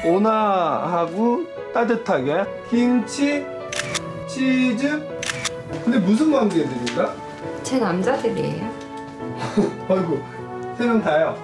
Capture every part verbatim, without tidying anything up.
온화하고 따뜻하게 김치, 치즈. 근데 무슨 관계들인가? 제 남자들이에요. 아이고, 세 명 다요.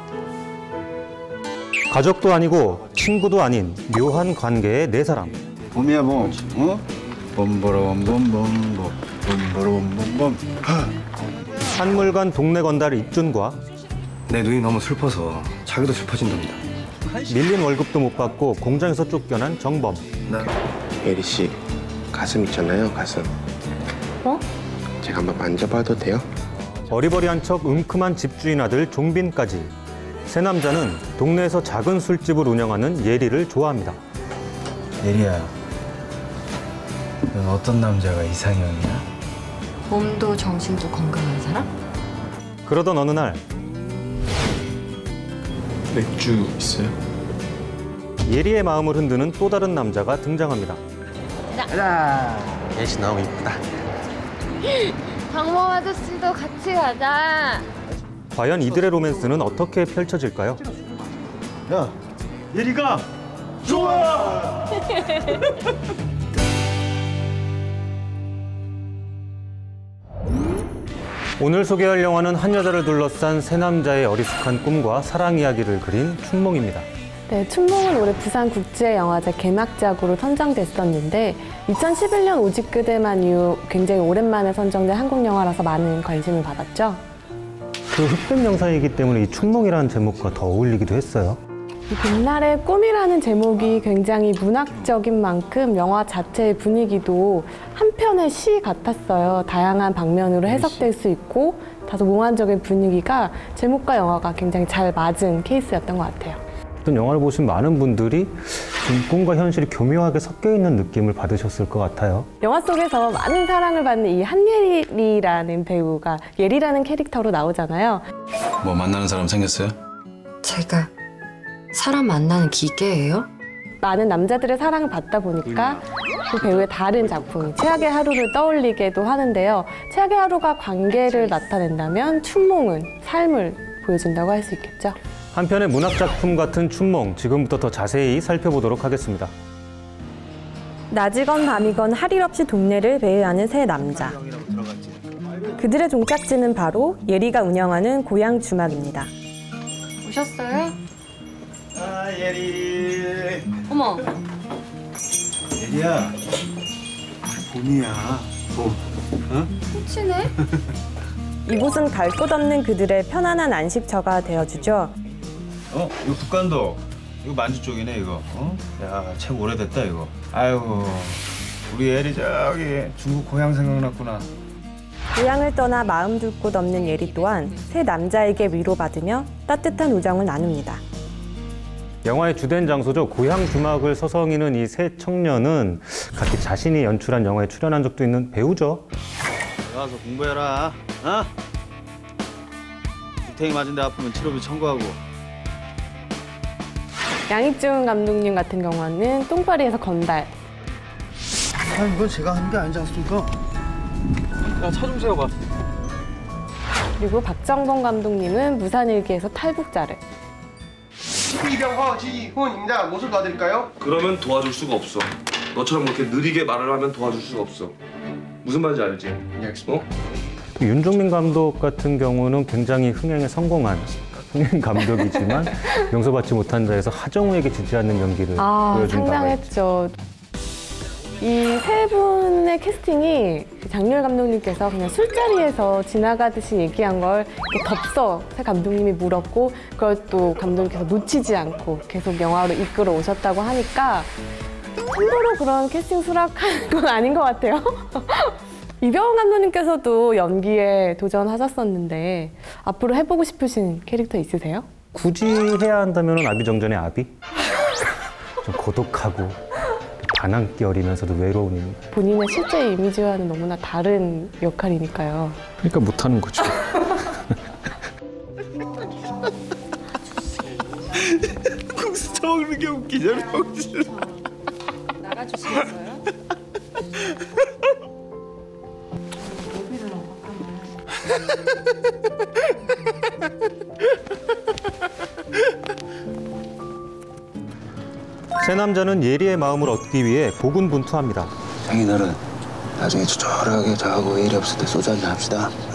가족도 아니고 친구도 아닌 묘한 관계의 네 사람. 봄이야 봄, 어? 봄보롬봄봄봄, 봄보롬봄봄. 한물간 동네 건달 입준과 내 눈이 너무 슬퍼서 자기도 슬퍼진답니다. 밀린 월급도 못 받고 공장에서 쫓겨난 정범. 나 예리 씨, 가슴 있잖아요, 가슴. 어? 제가 한번 만져봐도 돼요? 어리버리한 척 응큼한 집주인 아들 종빈까지. 세 남자는 동네에서 작은 술집을 운영하는 예리를 좋아합니다. 예리야, 넌 어떤 남자가 이상형이야? 몸도 정신도 건강한 사람? 그러던 어느 날 맥주 있어요? 예리의 마음을 흔드는 또 다른 남자가 등장합니다. 예시 너무 이쁘다. 장모 아저씨도 같이 가자. 과연 이들의 로맨스는 어떻게 펼쳐질까요? 야, 예리가 좋아! 오늘 소개할 영화는 한 여자를 둘러싼 세 남자의 어리숙한 꿈과 사랑 이야기를 그린 춘몽입니다. 네, 춘몽은 올해 부산국제영화제 개막작으로 선정됐었는데 이천십일 년 오직 그대만 이후 굉장히 오랜만에 선정된 한국 영화라서 많은 관심을 받았죠. 그 흑백 영상이기 때문에 이 춘몽이라는 제목과 더 어울리기도 했어요. 이 봄날의 꿈이라는 제목이 굉장히 문학적인 만큼 영화 자체의 분위기도 한편의 시 같았어요. 다양한 방면으로 해석될 수 있고 다소 몽환적인 분위기가 제목과 영화가 굉장히 잘 맞은 케이스였던 것 같아요. 어떤 영화를 보신 많은 분들이 좀 꿈과 현실이 교묘하게 섞여 있는 느낌을 받으셨을 것 같아요. 영화 속에서 많은 사랑을 받는 이 한예리라는 배우가 예리라는 캐릭터로 나오잖아요. 뭐 만나는 사람 생겼어요? 제가 사람 만나는 기계예요? 많은 남자들의 사랑을 받다 보니까 그 배우의 다른 작품이 최악의 하루를 떠올리게도 하는데요. 최악의 하루가 관계를 나타낸다면 춘몽은 삶을 보여준다고 할 수 있겠죠. 한편의 문학작품 같은 춘몽, 지금부터 더 자세히 살펴보도록 하겠습니다. 낮이건 밤이건 할 일 없이 동네를 배회하는 세 남자. 그들의 종착지는 바로 예리가 운영하는 고향 주막입니다. 오셨어요? 아, 예리. 어머, 예리야, 봄이야, 봄. 어? 훔치네? 이곳은 갈 곳 없는 그들의 편안한 안식처가 되어주죠. 어, 이거 북간도. 이거 만주 쪽이네, 이거. 어? 야, 책 오래됐다, 이거. 아이고, 우리 예리 저기 중국 고향 생각났구나. 고향을 떠나 마음 둘 곳 없는 예리 또한 세 남자에게 위로받으며 따뜻한 우정을 나눕니다. 영화의 주된 장소죠. 고향 주막을 서성이는 이 세 청년은 각기 자신이 연출한 영화에 출연한 적도 있는 배우죠. 가서 공부해라, 어? 구탱이 맞은 데 아프면 치료비 청구하고. 양익준 감독님 같은 경우는 똥파리에서 건달. 아, 이건 제가 하는 게 아니지 않습니까? 야, 차 좀 세워봐. 그리고 박정범 감독님은 무산일기에서 탈북자를. 이병허 지훈입니다. 무엇을 도와드릴까요? 그러면 도와줄 수가 없어. 너처럼 그렇게 느리게 말을 하면 도와줄 수가 없어. 무슨 말인지 알지? 네, 알겠습니다. 어? 윤종민 감독 같은 경우는 굉장히 흥행에 성공한 흥행 감독이지만 용서받지 못한 자에서 하정우에게 지지 않는 연기를 아, 보여준 바가 있죠. 상당했죠. 이 세 분의 캐스팅이 장렬 감독님께서 그냥 술자리에서 지나가듯이 얘기한 걸 이렇게 덥석 새 감독님이 물었고 그걸 또 감독님께서 놓치지 않고 계속 영화로 이끌어 오셨다고 하니까 함부로 그런 캐스팅 수락하는 건 아닌 것 같아요. 이병헌 감독님께서도 연기에 도전하셨었는데 앞으로 해보고 싶으신 캐릭터 있으세요? 굳이 해야 한다면 아비정전의 아비? 좀 고독하고 반항결이면서도 외로운 인물. 본인의 실제 이미지와는 너무나 다른 역할이니까요. 그러니까 못하는 거죠. 국수 먹는 게 웃기잖아, 병신. 나가주시겠어요? 새 세 남자는 예리의 마음을 얻기 위해 고군분투합니다. 장인어른, 나중에 조촐하게 저하고 일 없을 때 소주 한잔 합시다. 응?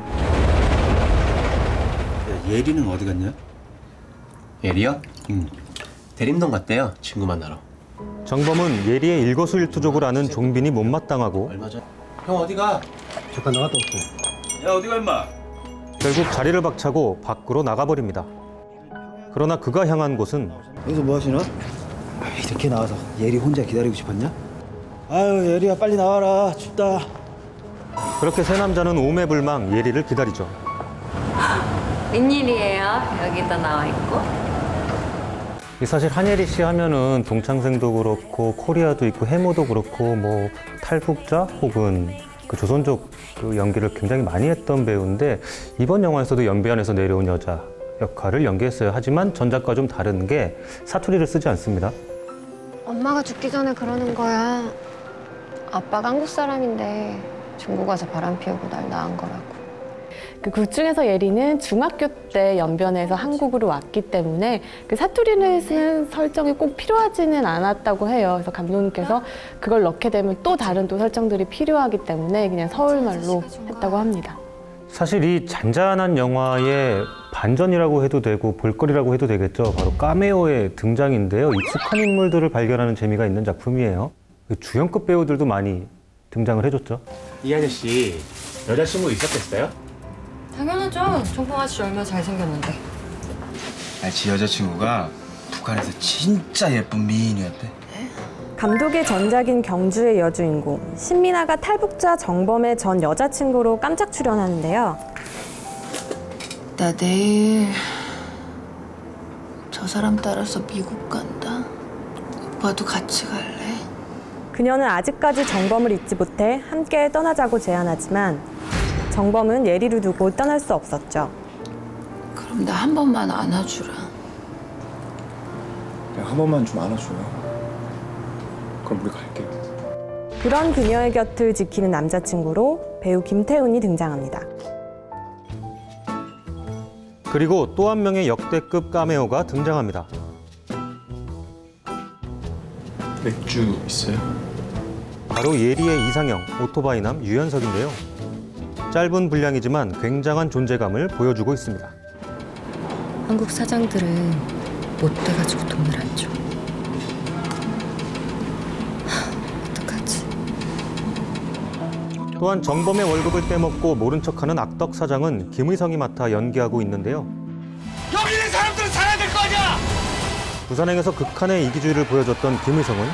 야, 예리는 어디 갔냐? 예리요? 응. 대림동 갔대요. 친구 만나러. 정범은 예리의 일거수일투족을 아는 종빈이 못마땅하고 얼마 전. 형 어디 가? 잠깐 나갔다 올게. 야 어디 가 임마? 결국 자리를 박차고 밖으로 나가버립니다. 그러나 그가 향한 곳은 여기서 뭐 하시나? 아, 이렇게 나와서 예리 혼자 기다리고 싶었냐? 아유 예리야 빨리 나와라 춥다. 그렇게 세 남자는 오매불망 예리를 기다리죠. 웬일이에요? 여기다 나와 있고? 사실 한예리 씨 하면은 동창생도 그렇고 코리아도 있고 해모도 그렇고 뭐 탈북자 혹은 그 조선족 그 연기를 굉장히 많이 했던 배우인데 이번 영화에서도 연배안에서 내려온 여자 역할을 연기했어요. 하지만 전작과 좀 다른 게 사투리를 쓰지 않습니다. 엄마가 죽기 전에 그러는 거야. 아빠가 한국 사람인데 중국 가서 바람 피우고 날 낳은 거라고. 그 극 중에서 예리는 중학교 때 연변에서 한국으로 왔기 때문에 그 사투리를 쓰는 설정이 꼭 필요하지는 않았다고 해요. 그래서 감독님께서 그걸 넣게 되면 또 다른 또 설정들이 필요하기 때문에 그냥 서울말로 했다고 합니다. 사실 이 잔잔한 영화의 반전이라고 해도 되고 볼거리라고 해도 되겠죠. 바로 카메오의 등장인데요. 익숙한 인물들을 발견하는 재미가 있는 작품이에요. 주연급 배우들도 많이 등장을 해줬죠. 이 아저씨 여자친구 있었겠어요? 당연하죠. 정봉 아저씨 얼마나 잘생겼는데. 아, 지 여자친구가 북한에서 진짜 예쁜 미인이었대. 감독의 전작인 경주의 여주인공 신민아가 탈북자 정범의 전 여자친구로 깜짝 출연하는데요. 나 내일 저 사람 따라서 미국 간다. 오빠도 같이 갈래? 그녀는 아직까지 정범을 잊지 못해 함께 떠나자고 제안하지만 정범은 예리를 두고 떠날 수 없었죠. 그럼 나 한 번만 안아주라. 그냥 한 번만 좀 안아줘요. 그럼 우리 갈게요. 그런 그녀의 곁을 지키는 남자친구로 배우 김태훈이 등장합니다. 그리고 또 한 명의 역대급 카메오가 등장합니다. 맥주 있어요? 바로 예리의 이상형, 오토바이남 유연석인데요. 짧은 분량이지만 굉장한 존재감을 보여주고 있습니다. 한국 사장들은 못 돼가지고 돈을 안 줘. 하, 어떡하지? 또한 정범의 월급을 떼먹고 모른 척하는 악덕 사장은 김의성이 맡아 연기하고 있는데요. 여기 있는 사람들은 살아야 될 거 아니야! 부산행에서 극한의 이기주의를 보여줬던 김의성은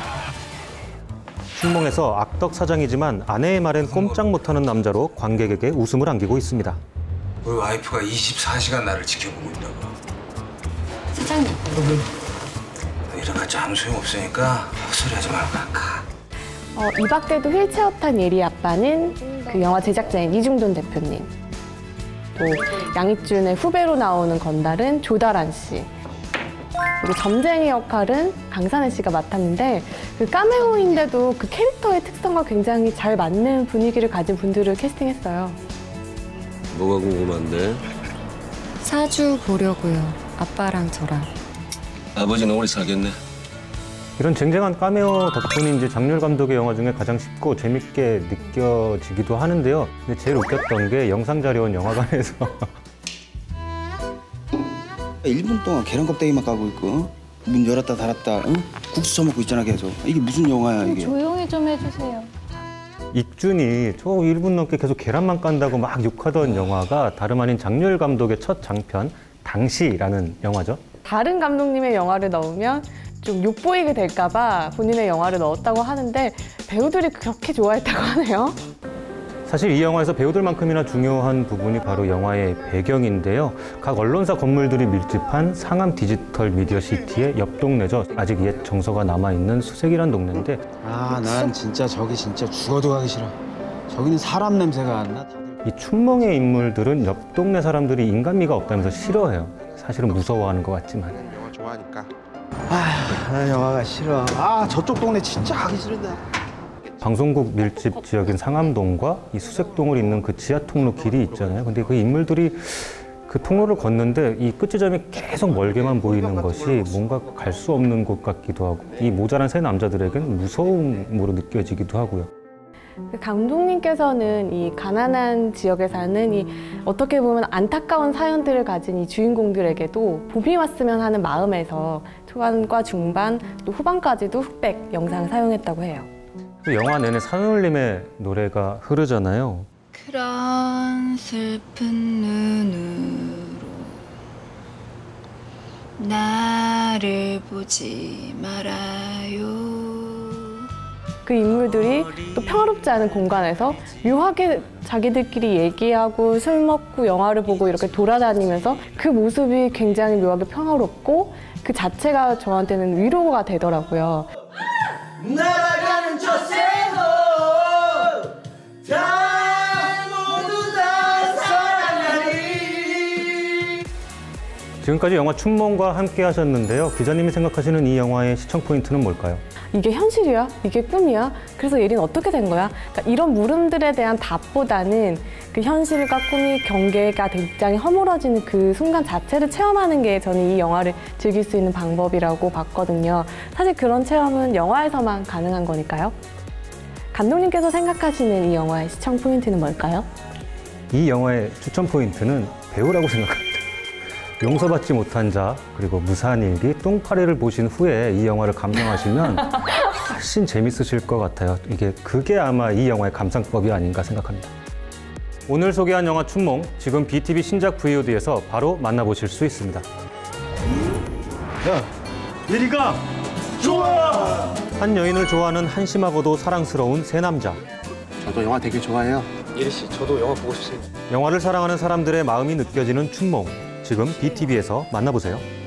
춘몽에서 악덕 사장이지만 아내의 말엔 꼼짝 못하는 남자로 관객에게 웃음을 안기고 있습니다. 우리 와이프가 이십사 시간 나를 지켜보고 있다고. 사장님. 이래봤자 아무 소용없으니까 헛소리하지 말고 가. 어, 이 밖에도 휠체어 탄 예리 아빠는 그 영화 제작자인 이중돈 대표님. 또 양익준의 후배로 나오는 건달은 조다란 씨. 그리고 점쟁이 역할은 강산혜 씨가 맡았는데 그 카메오인데도 그 캐릭터의 특성과 굉장히 잘 맞는 분위기를 가진 분들을 캐스팅했어요. 뭐가 궁금한데? 사주 보려고요. 아빠랑 저랑. 아버지는 오래 살겠네. 이런 쟁쟁한 카메오 덕분인지 장률 감독의 영화 중에 가장 쉽고 재밌게 느껴지기도 하는데요. 근데 제일 웃겼던 게 영상자료원 영화관에서 일 분 동안 계란 껍데기만 까고 있고 문 열었다 닫았다 응? 국수 처먹고 있잖아 계속. 이게 무슨 영화야 이게. 조용히 좀 해주세요. 익준이 저 일 분 넘게 계속 계란만 깐다고 막 욕하던 영화가 다름 아닌 장률 감독의 첫 장편 당시라는 영화죠. 다른 감독님의 영화를 넣으면 좀 욕보이게 될까 봐 본인의 영화를 넣었다고 하는데 배우들이 그렇게 좋아했다고 하네요. 사실 이 영화에서 배우들만큼이나 중요한 부분이 바로 영화의 배경인데요. 각 언론사 건물들이 밀집한 상암 디지털 미디어 시티의 옆 동네죠. 아직 옛 정서가 남아있는 수색이란 동네인데 아, 난 진짜 저기 진짜 죽어도 가기 싫어. 저기는 사람 냄새가 안 나. 이 춘몽의 인물들은 옆 동네 사람들이 인간미가 없다면서 싫어해요. 사실은 무서워하는 것 같지만. 영화 좋아하니까. 아, 난 영화가 싫어. 아, 저쪽 동네 진짜 가기 싫은데. 방송국 밀집 지역인 상암동과 이 수색동을 잇는 그 지하 통로 길이 있잖아요. 근데 그 인물들이 그 통로를 걷는데 이 끝지점이 계속 멀게만 보이는 것이 뭔가 갈 수 없는 곳 같기도 하고 이 모자란 세 남자들에겐 무서움으로 느껴지기도 하고요. 감독님께서는 이 가난한 지역에 사는 이 어떻게 보면 안타까운 사연들을 가진 이 주인공들에게도 봄이 왔으면 하는 마음에서 초반과 중반 또 후반까지도 흑백 영상을 사용했다고 해요. 영화 내내 산울림의 노래가 흐르잖아요. 그런 슬픈 눈으로 나를 보지 말아요. 그 인물들이 또 평화롭지 않은 공간에서 묘하게 자기들끼리 얘기하고 술 먹고 영화를 보고 이렇게 돌아다니면서 그 모습이 굉장히 묘하게 평화롭고 그 자체가 저한테는 위로가 되더라고요. 날아가는 저 새도 다 모두 다 사랑하리. 지금까지 영화 춘몽과 함께 하셨는데요. 기자님이 생각하시는 이 영화의 시청 포인트는 뭘까요? 이게 현실이야? 이게 꿈이야? 그래서 예리는 어떻게 된 거야? 그러니까 이런 물음들에 대한 답보다는 그 현실과 꿈이 경계가 굉장히 허물어지는 그 순간 자체를 체험하는 게 저는 이 영화를 즐길 수 있는 방법이라고 봤거든요. 사실 그런 체험은 영화에서만 가능한 거니까요. 감독님께서 생각하시는 이 영화의 시청 포인트는 뭘까요? 이 영화의 추천 포인트는 배우라고 생각합니다. 용서받지 못한 자, 그리고 무사한 일기, 똥파리를 보신 후에 이 영화를 감상하시면 훨씬 재밌으실 것 같아요. 이게 그게 아마 이 영화의 감상법이 아닌가 생각합니다. 오늘 소개한 영화 춘몽, 지금 비티비 신작 브이오디에서 바로 만나보실 수 있습니다. 야, 예리가 좋아! 한 여인을 좋아하는 한심하고도 사랑스러운 세 남자. 저도 영화 되게 좋아해요. 예리 씨, 저도 영화 보고 싶습니다. 영화를 사랑하는 사람들의 마음이 느껴지는 춘몽. 지금 비티비에서 만나보세요.